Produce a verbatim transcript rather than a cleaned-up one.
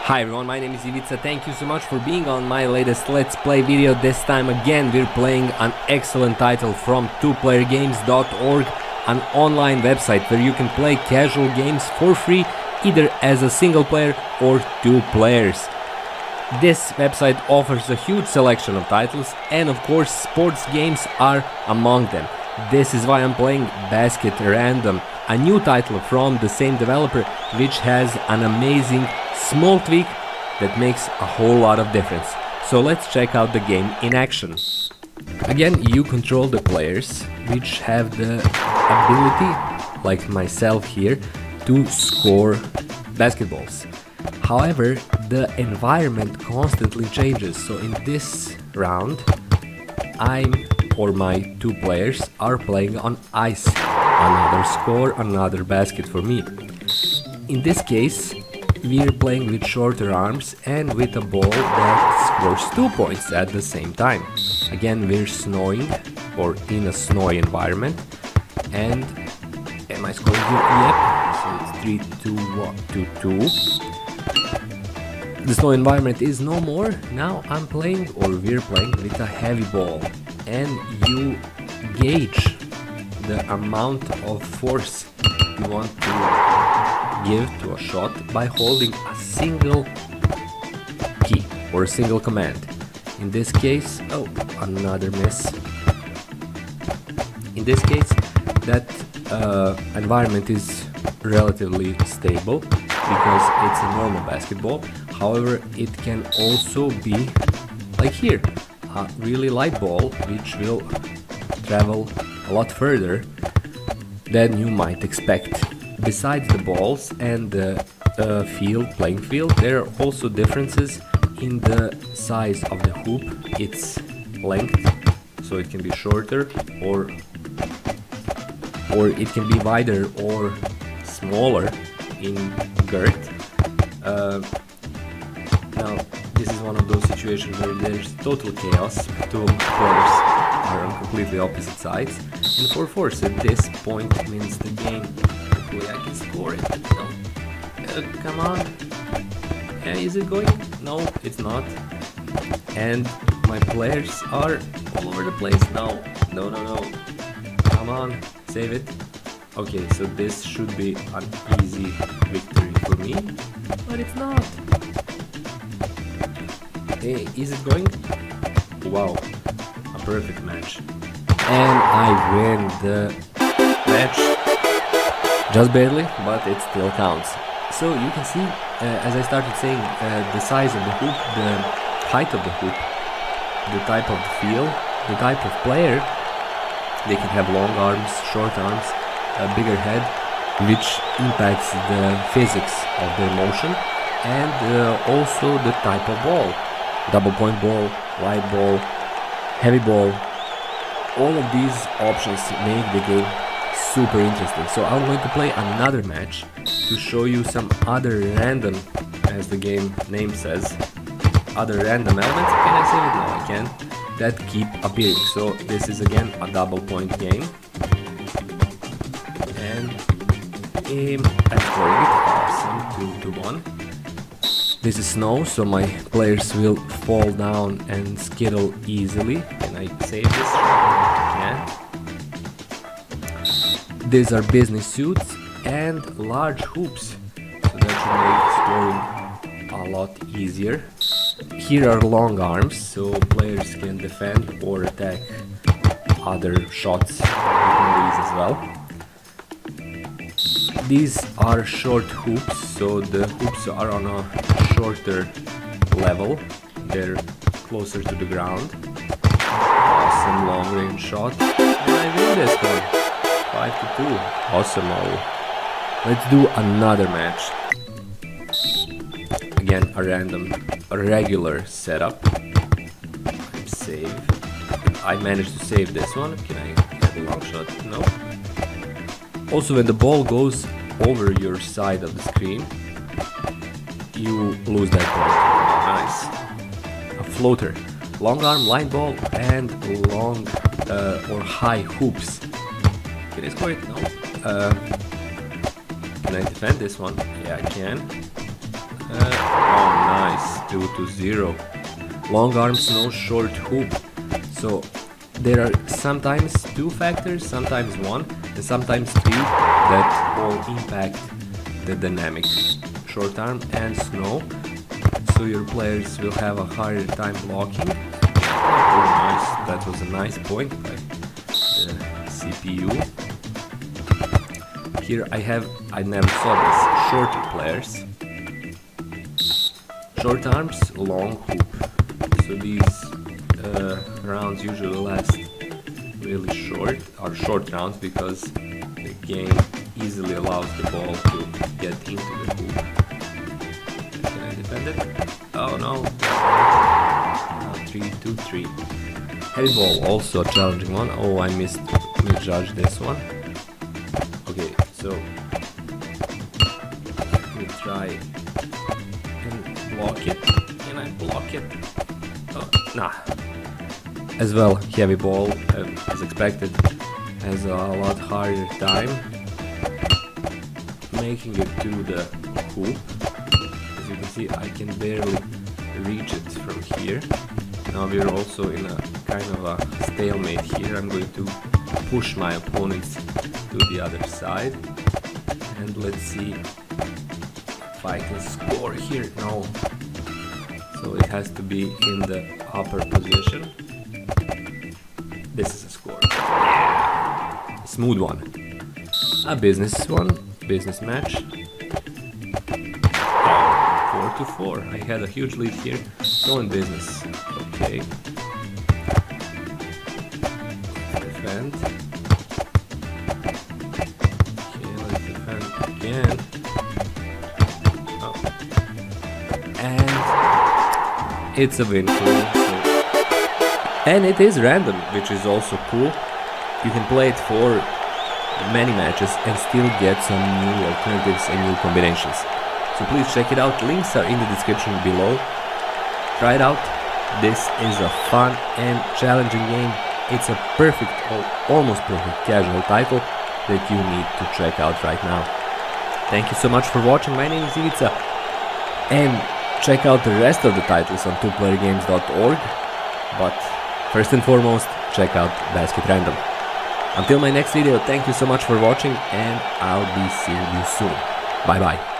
Hi everyone, my name is Ivica. Thank you so much for being on my latest Let's Play video. This time again we're playing an excellent title from two player games dot org, an online website where you can play casual games for free, either as a single player or two players. This website offers a huge selection of titles, and of course sports games are among them. This is why I'm playing Basket Random, a new title from the same developer, which has an amazing small tweak that makes a whole lot of difference. So let's check out the game in action. Again, you control the players, which have the ability, like myself here, to score basketballs. However, the environment constantly changes, so in this round I'm or my two players are playing on ice. Another score, another basket for me. In this case, we're playing with shorter arms and with a ball that scores two points at the same time. Again, we're snowing or in a snowy environment. And am I scoring here? Yep. So it's three, two, one, two, two. The snow environment is no more. Now I'm playing, or we're playing, with a heavy ball. And you gauge the amount of force you want to give to a shot by holding a single key or a single command. In this case, oh, another miss. In this case, that uh, environment is relatively stable because it's a normal basketball. However, it can also be like here, a really light ball which will travel a lot further than you might expect. Besides the balls and the uh, field, playing field, there are also differences in the size of the hoop, its length, so it can be shorter or or it can be wider or smaller in girth. Uh, now this is one of those situations where there's total chaos. Two players are on completely opposite sides, and for force at this point means the game. Hopefully I can score it. No. Uh, come on. Yeah, is it going? No, it's not. And my players are all over the place. No, no, no, no. Come on, save it. Okay, so this should be an easy victory for me, but it's not. Hey, is it going? Wow, a perfect match. And I win the match. Just barely, but it still counts. So you can see, uh, as I started saying, uh, the size of the hoop, the height of the hoop, the type of the field, the type of player. They can have long arms, short arms, a bigger head, which impacts the physics of their motion, and uh, also the type of ball. Double point ball, light ball, heavy ball. All of these options make the game super interesting. So I'm going to play another match to show you some other random, as the game name says, other random elements. Can I save it? No, I can. That keep appearing. So this is again a double point game. And um, I'm scoring it. Awesome. two to one. This is snow, so my players will fall down and skittle easily. Can I save this? Yeah. These are business suits and large hoops, so that should make scoring a lot easier. Here are long arms, so players can defend or attack other shots within these as well. These are short hoops, so the hoops are on a shorter level. They're closer to the ground. Awesome long range shot. And I win this one. five to two. Awesome. Let's do another match. Again, a random, a regular setup. I'm save. I managed to save this one. Can I get a long shot? No. Also, when the ball goes over your side of the screen, you lose that point. Nice. A floater. Long arm, line ball, and long uh, or high hoops. Can I score it? No. Uh, can I defend this one? Yeah, I can. Uh, oh, nice. two to zero. Long arms, no short hoop. So there are sometimes two factors, sometimes one, and sometimes three that all impact the dynamic. Short arm and snow. So your players will have a harder time blocking. Oh, nice. That was a nice point by the C P U. Here I have, I never saw this, shorter players. Short arms, long hoop. So these uh, rounds usually last really short, or short rounds, because the game easily allows the ball to get into the hoop. Can I defend it? Oh no. Now three, two, three. Heavy ball, also a challenging one. Oh, I missed, misjudged this one. Okay, so let me try and block it. Can I block it? Oh, nah. As well, heavy ball, uh, as expected, has a lot harder time making it to the hoop. As you can see, I can barely reach it from here. Now we're also in a kind of a stalemate here. I'm going to push my opponents to the other side, and let's see if I can score here. No, so it has to be in the upper position. This is a score. Yeah. Smooth one. A business one, business match. Four to four. I had a huge lead here. Go in business. Okay. Defend. Again. Oh. And it's a win for me. And it is random, which is also cool. You can play it for many matches and still get some new alternatives and new combinations. So please check it out. Links are in the description below. Try it out. This is a fun and challenging game. It's a perfect, or almost perfect casual title that you need to check out right now. Thank you so much for watching. My name is Ivica, and check out the rest of the titles on two player games dot org, but first and foremost, check out Basket Random. Until my next video, thank you so much for watching, and I'll be seeing you soon. Bye bye.